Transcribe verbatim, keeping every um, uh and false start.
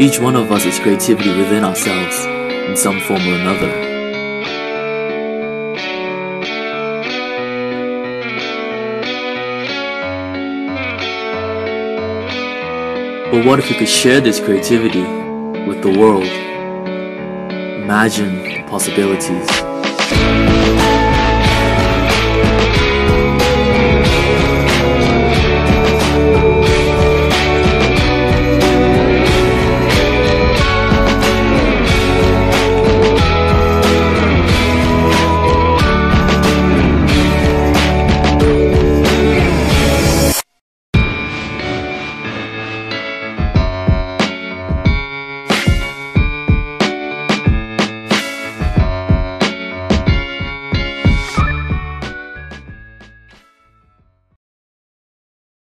Each one of us is creativity within ourselves, in some form or another. But what if we could share this creativity with the world? Imagine the possibilities.